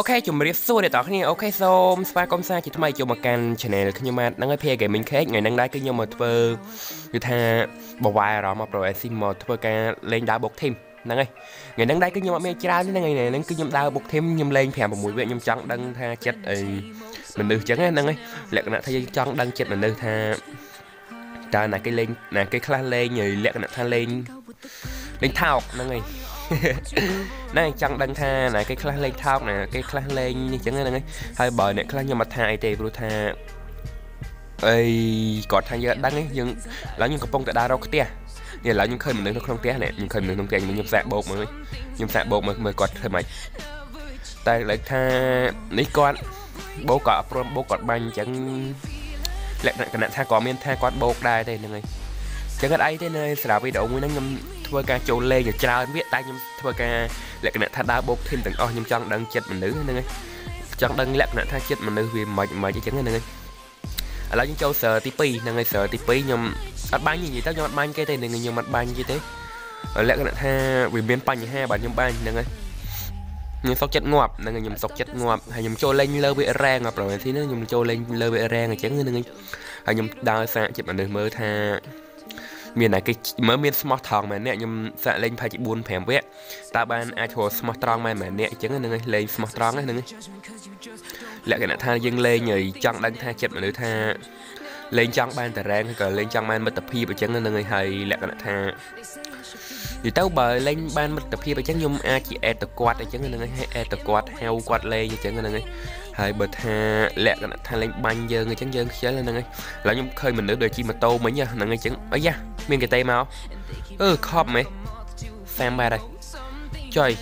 ជំរាបសួរអ្នកទាំងគ្នាអូខេសូមស្វាគមន៍សាជាថ្មីចូលមកកាន់ channel ខ្ញុំបាទហ្នឹងហើយ PA Gaming Cake ថ្ងៃហ្នឹងដែរគឺខ្ញុំមកធ្វើគឺថាបវាយអារម្មណ៍មក Pro Racing មកធ្វើការលេងដើរបុក team ហ្នឹងហើយថ្ងៃហ្នឹងដែរគឺខ្ញុំអត់មានច្រើនទេថ្ងៃហ្នឹងគឺខ្ញុំដើរបុក team ខ្ញុំលេង 5 6 វគ្គខ្ញុំចង់ដឹងថាចិត្តអីមនុស្សអញ្ចឹងហ្នឹងហើយលក្ខណៈថាយើងចង់ដឹងចិត្តមនុស្សថាតើណាគេលេងណាគេខ្លះលេងហើយលក្ខណៈថាលេងថោកហ្នឹងហើយណែចង់ដឹងថាណាគេខ្លះលេងថោកណាគេខ្លះលេងនេះចឹងហ្នឹងហើយបើអ្នកខ្លះខ្ញុំអត់ថាអីទេព្រោះថាអីគាត់ថាយើងអត់ដឹងទេយើងឡើយខ្ញុំកំពុងតែដើររកផ្ទះនេះឡើយខ្ញុំឃើញមនុស្សនៅក្នុងផ្ទះនេះខ្ញុំឃើញមនុស្សក្នុងផ្ទះខ្ញុំសាក់បោកមើលខ្ញុំសាក់បោកមើលគាត់ធ្វើម៉េចតែលើកថានេះគាត់បោកគាត់អត់ព្រមបោកគាត់បាញ់អញ្ចឹងលក្ខណៈថាគាត់មានថាគាត់បោកដែរទេហ្នឹងហើយចឹងអត់អីទេនៅស្រាប់វីដេអូមួយហ្នឹងខ្ញុំធ្វើការចូលលេងច្រើនវាតែខ្ញុំធ្វើការលក្ខណៈថាដើរបោកធីមទាំងអស់ខ្ញុំចង់ដឹងចិត្តមនុស្សហ្នឹងហើយចង់ដឹងលក្ខណៈថាចិត្តមនុស្សវាមិនអញ្ចឹងហ្នឹងហើយឥឡូវយើងចូលserverទី2ហ្នឹងហើយserverទី2ខ្ញុំអត់បាញ់និយាយទៅខ្ញុំអត់បាញ់គេទេខ្ញុំអត់បាញ់គេទេលក្ខណៈថាវាមានបញ្ហាបាទខ្ញុំបាញ់ហ្នឹងហើយខ្ញុំសុកចិត្តងាប់ហ្នឹងហើយខ្ញុំសុកចិត្តងាប់ហើយខ្ញុំចូលលេងលើវារ៉េងប្រហែលទីនេះខ្ញុំចូលលេងលើវារ៉េងអញ្ចឹងហ្នឹងហើយខ្ញុំដើរសាកចិត្តមនុស្សមើលថាមានតែគេមើលមានស្មោះត្រង់មែនអ្នកខ្ញុំសាក់លេងផាច់4 5វគ្គតើបានអាចធ្វើស្មោះត្រង់មែនអ្នកអញ្ចឹងហ្នឹងហើយលេងស្មោះត្រង់ហ្នឹងហើយលក្ខណៈថាយើងលេងហើយចង់ដឹងថាចិត្តមនុស្សថាលេងចង់បានតារ៉េងក៏លេងចង់បានមិត្តភាពអញ្ចឹងហ្នឹងហើយលក្ខណៈថានិយាយទៅបើលេងបានមិត្តភាពអញ្ចឹងខ្ញុំអាចជាអេតគាត់អញ្ចឹងហ្នឹងហើយអេតគាត់ហៅគាត់លេងអញ្ចឹងហ្នឹងហើយបើថាលក្ខណៈថាលេងបាញ់យើងអញ្ចឹងយើងខ្ជិលហ្នឹងហើយឥឡូវខ្ញុំឃើញមនុស្សដូចជិះម៉ូតូមិញហ្នឹងអញ្ចឹងអីយ៉ាមានកេតេមកខប់មែនសាមបាទហើយចុយ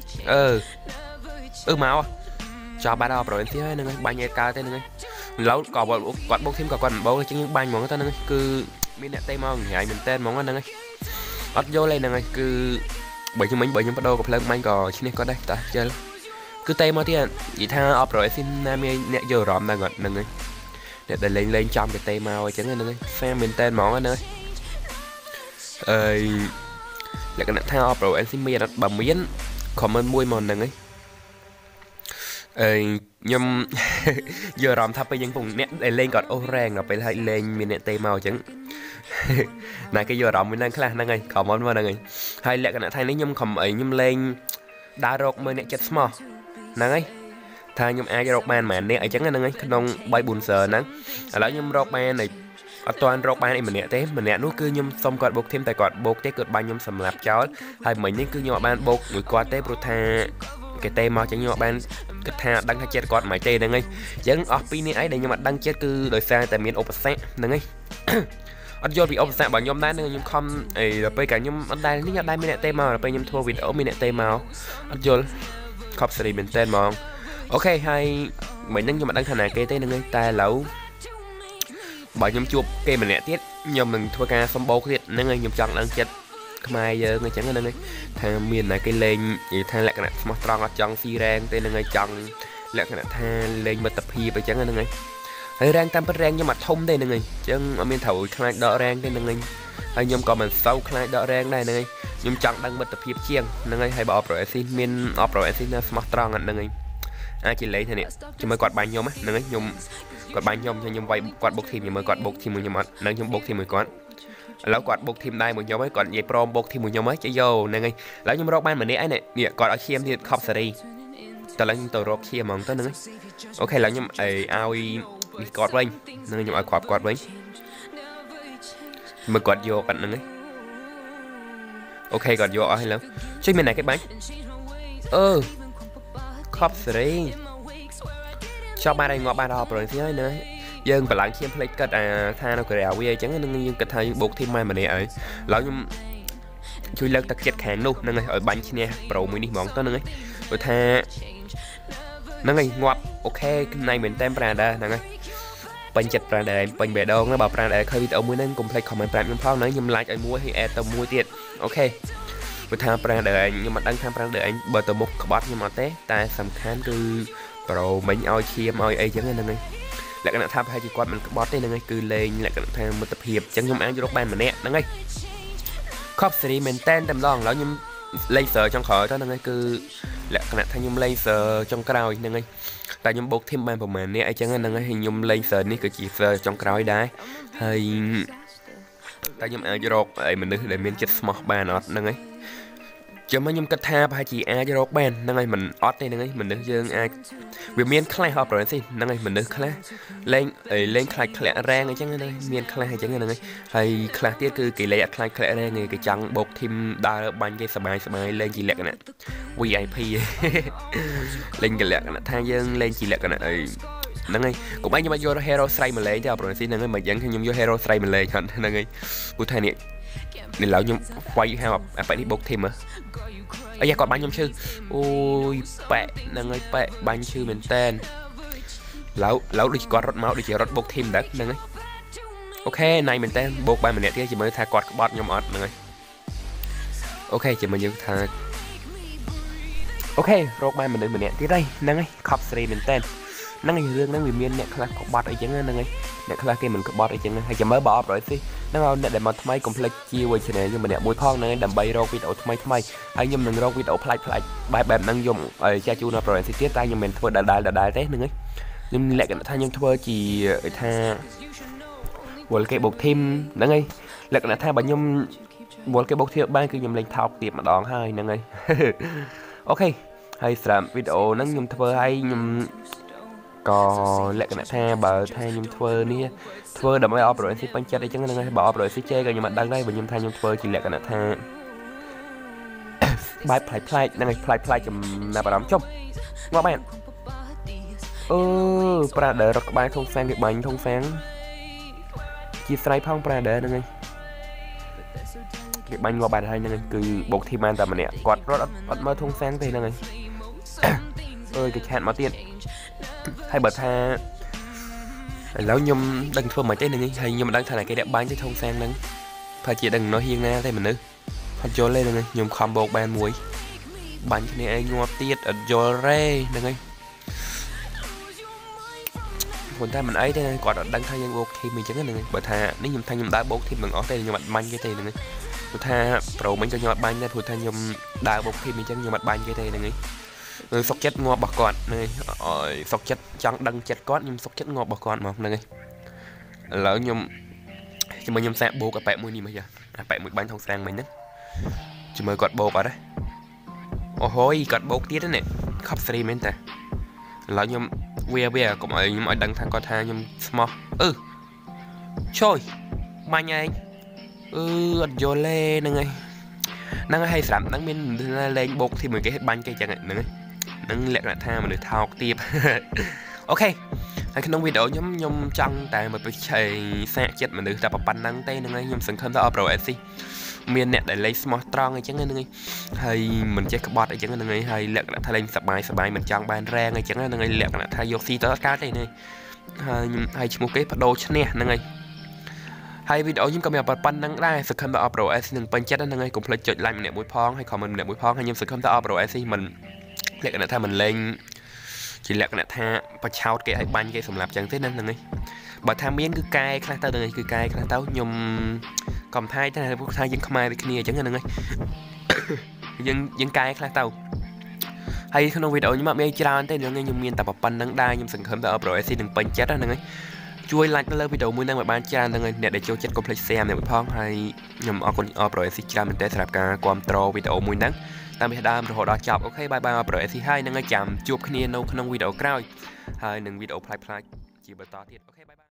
មកចោលបាត់ដល់ប្រូទីហើយហ្នឹងហើយបាញ់ឯកើតទេហ្នឹងហើយឥឡូវក៏គាត់បុកធីមក៏គាត់មិនបោកអញ្ចឹងយើងបាញ់ហ្មងទៅហ្នឹងគឺមានអ្នកតេមកញ៉ាយមែនតើហ្មងហ្នឹងហើយអត់យល់ទេហ្នឹងហើយគឺបើខ្ញុំបដូរកំភ្លើងបាញ់ក៏ឈ្នះគាត់ដែរតើជិលគឺតេមកទៀតនិយាយថាអបរ៉េស៊ីនណាមានអ្នកយកអារម្មណ៍ដែរគាត់ហ្នឹងហើយអ្នកដែលលេងចំកតេមកអញ្ចឹងហ្នឹងហើយហ្វែមែនតើហ្មងហ្នឹងហើយលក្ខណៈថាអបរ៉េស៊ីនមានអត់បើមានខមមិនមួយមកហ្នឹងហើយខ្ញុំយកអារម្មណ៍ថាពេលយើងពងអ្នកដែលលេងគាត់អូសរ៉េងដល់ពេលហើយលេងមានអ្នកតេមកអញ្ចឹងណាគេយកអារម្មណ៍មួយហ្នឹងខ្លះហ្នឹងហើយខមមិនមកហ្នឹងហើយលក្ខណៈថានេះខ្ញុំខំខ្ញុំលេងដើររកមើលអ្នកចិត្តស្មោះហ្នឹងហើយថាខ្ញុំអាចរកបានប៉ុន្មានអ្នកអញ្ចឹងហ្នឹងហើយក្នុង3 4សើហ្នឹងឥឡូវខ្ញុំរកបានហើយអត់ទាន់រកបានអីម្នាក់ទេម្នាក់នោះគឺខ្ញុំសុំគាត់បោកធីមតែគាត់បោកទេគាត់បាញ់ខ្ញុំសម្លាប់ចោលហើយមិញនេះគឺខ្ញុំអត់បានបោកមួយគាត់ទេព្រោះថាគេទេមកចឹងខ្ញុំអត់បានគិតថាដឹងថាចិត្តគាត់មិនទេហ្នឹងហើយអញ្ចឹងអស់2នាក់អីដែលខ្ញុំអត់ដឹងចិត្តគឺដោយសារតែមានឧបសគ្គហ្នឹងហើយអត់យល់ពីឧបសគ្គរបស់ខ្ញុំដែរខ្ញុំខំដល់ពេលកាលខ្ញុំអត់ដែរនេះអត់ដែរមានអ្នកទេមកដល់ពេលខ្ញុំធ្វើវីដេអូមានអ្នកទេមកអត់យល់ខប់សេរីមែនតើហ្មងអូខេហើយមិញហ្នឹងខ្ញុំអត់ដឹងថាណាគេទេហ្នឹងហើយតែឥឡូវបើខ្ញុំជួបគេម្នាក់ទៀតខ្ញុំនឹងធ្វើការសម្បោកទៀតហ្នឹងហើយខ្ញុំចង់ដឹងចិត្តខ្មែរយើងអញ្ចឹងហ្នឹងហើយថាមានណាគេលេងនិយាយថាលក្ខណៈស្មោះត្រង់អត់ចង់ស៊ីរ៉េងទេហ្នឹងហើយចង់លក្ខណៈថាលេងមិត្តភាពអញ្ចឹងហ្នឹងហើយរ៉េងតាមពិតរ៉េងខ្ញុំអត់ធំទេហ្នឹងហើយអញ្ចឹងអត់មានត្រូវខ្លាចដករ៉េងទេហ្នឹងហើយហើយខ្ញុំក៏មិនសូវខ្លាចដករ៉េងដែរហ្នឹងហើយខ្ញុំចង់ដឹងមិត្តភាពជាងហ្នឹងហើយបើអបរ៉េស៊ីមានអបរ៉េស៊ីណាស្មោះត្រង់ហ្នឹងហើយអាចជាលេងថានេះជាមួយគាត់បាញ់ខ្ញុំហ្នឹងហើយខ្ញុំគាត់បាញ់ខ្ញុំវាយគាត់បុកធីមមើលគាត់បុកធីមមួយខ្ញុំអត់នឹងខ្ញុំបុកធីមមួយគាត់ឥឡូវគាត់បុកធីមដែរមួយខ្ញុំហើយគាត់និយាយព្រមបុកធីមមួយខ្ញុំហើយចេះយកហ្នឹងហើយឥឡូវខ្ញុំរកបានម្នាក់ហើយនេះគាត់ឲ្យឈាមទៀតខប់សេរីតើឡើងខ្ញុំទៅរកឈាមហ្មងទៅហ្នឹងហើយអូខេឥឡូវខ្ញុំឲ្យនេះគាត់វិញហ្នឹងខ្ញុំឲ្យគាត់វិញមើលគាត់យកគាត់ហ្នឹងហើយអូខេគាត់យកអស់ហើយឥឡូវជួយមានណាគេបាញ់ខប់សេរីចប់បានហើយងាប់បានដល់ប្រហែលទៀតហើយណាយើងបលាំងឈាមផ្លេចគាត់ថានៅក្រៅវាអញ្ចឹងនឹងយើងគិតថាយើងបោកធីមម៉ែម្នាក់ហើយឥឡូវខ្ញុំជួយលើកទឹកចិត្តខាងនោះហ្នឹងហើយឲ្យបាញ់ឈ្នះប្រូមួយនេះហ្មងទៅហ្នឹងហើយព្រោះថាហ្នឹងហើយងាប់អូខេណៃមែនតែប្រាដាហ្នឹងហើយពេញចិត្តប្រាដាពេញបេះដូងណាបើប្រាដាឃើញវីដេអូមួយហ្នឹងកុំភ្លេចខមមិនប្រាប់ខ្ញុំផងហ្នឹងខ្ញុំ like ឲ្យមួយហើយ add ទៅមួយទៀតអូខេព្រោះថាប្រាដាខ្ញុំមិនដឹងថាប្រាដាបើទៅមុខក្បត់ខ្ញុំអត់ទេតែសំខាន់គឺប្រូមិញឲ្យឈាមឲ្យអីចឹងហ្នឹងហើយលក្ខណៈថាប្រហែលជាគាត់មិនក្បត់ទេហ្នឹងហើយគឺលេងលក្ខណៈថាមិត្តភាពអញ្ចឹងខ្ញុំអាចរកបានម្នាក់ហ្នឹងហើយខប់សេរីមែនតែម្ដងឥឡូវខ្ញុំ laser ចុងក្រោយទៅហ្នឹងឯងគឺលក្ខណៈថាខ្ញុំ laser ចុងក្រោយហ្នឹងឯងតែខ្ញុំបូកធីមបានប្រហែលនេះអញ្ចឹងហ្នឹងឯងខ្ញុំ laser នេះគឺជា ចុងក្រោយដែរហើយតែខ្ញុំអាចរកអីមនុស្សដែលមានចិត្តស្មោះបានអត់ហ្នឹងឯងចាំមកខ្ញុំគិតថាប្រហែលជាអាចរកបានហ្នឹងហើយមិនអត់ទេហ្នឹងហើយមនុស្សយើងអាចវាមានខ្លះអត់ប្រហែលទេហ្នឹងហើយមនុស្សខ្លះលេងខ្លាចធ្លាក់រ៉េងអញ្ចឹងហ្នឹងមានខ្លះអញ្ចឹងហ្នឹងហើយខ្លះទៀតគឺគេលេងអត់ខ្លាចធ្លាក់រ៉េងគេចង់បោកធីមដើរបាញ់គេសบายលេងជាលក្ខណៈ VIP លេងជាលក្ខណៈថាយើងលេងជាលក្ខណៈអីហ្នឹងហើយកុំឲ្យខ្ញុំយក hero ស្រ័យមកលេងទេអត់ប្រហែលហ្នឹងហើយមិនអញ្ចឹងខ្ញុំយក hero ស្រ័យមកលេងហ្នឹងហើយព្រោះថានេះឡើយខ្ញុំវាយហៅអាប៉ែនេះបោកធីមអាយ៉ាគាត់បាញ់ខ្ញុំឈឺអូយប៉ែហ្នឹងហើយប៉ែបាញ់ឈឺមែនតែនឡូវដូចគាត់រត់មកដូចជារត់បោកធីមដែរហ្នឹងហើយអូខេណៃមែនតែនបោកបានម្នាក់ទៀតជាមួយថាគាត់ក្បត់ខ្ញុំអត់ហ្នឹងហើយអូខេជាមួយយើងថាអូខេរកបានមនុស្សម្នាក់ទៀតហើយហ្នឹងហើយខប់ស្រីមែនតែនហ្នឹងហើយរឿងហ្នឹងវាមានអ្នកខ្លះក្បត់អីចឹងហ្នឹងហើយអ្នកខ្លះគេមិនក្បត់អីចឹងហើយចាំមើលបើអត់rồiទេហ្នឹងហើយអ្នកដែលមកថ្មីកុំភ្លេចជាវ channel ខ្ញុំម្នាក់មួយផងហ្នឹងដើម្បីរកវីដេអូថ្មីហើយខ្ញុំនឹងរកវីដេអូប្លែកបែបហ្នឹងខ្ញុំចាជូនដល់ project ទៀតតែខ្ញុំមិនធ្វើដដែលទេហ្នឹងហើយខ្ញុំលក្ខណៈថាខ្ញុំធ្វើជាថាវល់គេបូកធីមហ្នឹងហើយលក្ខណៈថាបើខ្ញុំវល់គេបូកធីមបានគឺខ្ញុំលេងថោកទៀបម្ដងហើយហ្នឹងហើយអូខេហើយសម្រាប់វីដេអូហ្នឹងខ្ញុំធ្វើឲ្យខ្ញុំក៏លក្ខណៈថាបើថាខ្ញុំធ្វើនេះធ្វើដើម្បីអបរយស៊ីពេញចិត្តអីចឹងហ្នឹងហើយបើអបរយស៊ីជេក៏ខ្ញុំអត់ដឹងដែរបើខ្ញុំថាខ្ញុំធ្វើជាលក្ខណៈថាបែបប្លែកហ្នឹងហើយប្លែកចំណាប់អារម្មណ៍ចុះងាប់បានប្រាដឺរត់ក្បែរធុងសាំងគេបាញ់ធុងសាំងជាស្រ័យផងប្រាដឺហ្នឹងហើយគេបាញ់ងាប់បានហើយហ្នឹងហើយគឺបោកធីមបានតែម្នាក់គាត់រត់អត់មើលធុងសាំងទេហ្នឹងហើយគេឆាតមកទៀតហើយបើថាឥឡូវខ្ញុំដឹងធ្វើមិនទេហ្នឹងហើយខ្ញុំមិនដឹងថាគេដាក់បាញ់ទៅធុងសាំងហ្នឹងថាជាដឹងនោះហៀងណាទេមនុស្សអត់យល់ទេហ្នឹងហើយខ្ញុំខំបោកបានមួយបាញ់គ្នាឯងងាប់ទៀតអត់យល់ទេហ្នឹងហើយប៉ុន្តែមិនអីទេគាត់អត់ដឹងថាយើងបោកធីមអញ្ចឹងហ្នឹងហើយបើថានេះខ្ញុំថាខ្ញុំដើរបោកធីមទាំងអស់ទេខ្ញុំអត់បាញ់គេទេហ្នឹងហើយព្រោះថាប្រូមិញក៏ខ្ញុំអត់បាញ់ដែរព្រោះថាខ្ញុំដើរបោកធីមអញ្ចឹងខ្ញុំអត់បាញ់គេទេហ្នឹងហើយសុកចិត្តងាប់របស់គាត់ហ្នឹងហើយសុកចិត្តចង់ដឹងចិត្តគាត់ខ្ញុំសុកចិត្តងាប់របស់គាត់មកហ្នឹងហើយឥឡូវខ្ញុំសាកបោកអាប៉ែមួយនេះមកចាអាប៉ែមួយបាញ់ថងស្រាំងមិញហ្នឹងជាមួយគាត់បោកអត់ទេអូហូយគាត់បោកទៀតហ្នឹងខប់ស្រីមែនតាឥឡូវខ្ញុំវាកុំឲ្យខ្ញុំឲ្យដឹងថាគាត់ថាខ្ញុំស្មោះជួយបាញ់ឯងអត់យល់ទេហ្នឹងហើយស្រាប់ហ្នឹងមានលេងបោកទីមួយគេបាញ់គេចឹងហ្នឹងនឹងលក្ខណៈថាមនុស្សថោកទៀបអូខេហើយក្នុងវីដេអូខ្ញុំចង់តែមកបញ្ជាក់សាកចិត្តមនុស្សតែប៉ុណ្ណឹងទេហ្នឹងហើយខ្ញុំសង្ឃឹមថាអបរយស៊ីមានអ្នកដែលលេងស្មោះត្រង់អីចឹងហ្នឹងហើយមិនចេះក្បត់អីចឹងហ្នឹងហើយលក្ខណៈថាលេងសบายមិនចង់បានរ៉េងអីចឹងហ្នឹងហើយលក្ខណៈថាយកស៊ីទៅអត់កើតទេហ្នឹងហើយឈ្មោះគេបដូរឈ្នះហ្នឹងហើយវីដេអូខ្ញុំក៏មានប៉ុណ្ណឹងដែរសង្ឃឹមថាអបរយស៊ីនឹងពេញចិត្តហ្នឹងហើយកុំភ្លេចចុច like ម្នាក់មួយផងហើយ comment ម្នាក់មួយផងហើយខ្ញុំសង្ឃឹមថាអបរយស៊ីមិនលក្ខណៈថាមិនលេងជាលក្ខណៈថាបឆោតគេឲ្យបាញ់គេសម្រាប់ចឹងទេហ្នឹងហើយបើថាមានគឺកែខ្លះទៅហ្នឹងគឺកែខ្លះទៅខ្ញុំកំថាយតែពួកថាយើងខ្មែរដូចគ្នាអញ្ចឹងហ្នឹងហើយយើងកែខ្លះទៅហើយក្នុងវីដេអូខ្ញុំអត់មានច្រើនទេហ្នឹងខ្ញុំមានតែប៉ុណ្្នឹងដែរខ្ញុំសង្ឃឹមថាអបរយស៊ីនឹងពេញចិត្តហ្នឹងហើយជួយ like ទៅលើវីដេអូមួយហ្នឹងឲ្យបានច្រើនហ្នឹងហើយអ្នកដែលចូលចិត្តកុំភ្លេច share ម្នាក់ផងហើយខ្ញុំអរគុណអបរយស៊ីច្រើនមែនតើសម្រាប់ការគ្រប់គ្រងវីដេអូមួយហ្នឹងតាមពីដើមរហូតដល់ចប់អូខេបាយអបរយស៊ីហើយនឹងចាំជួបគ្នានៅក្នុងវីដេអូក្រោយហើយនឹងវីដេអូប្លែកៗជាបន្តទៀតអូខេបាយ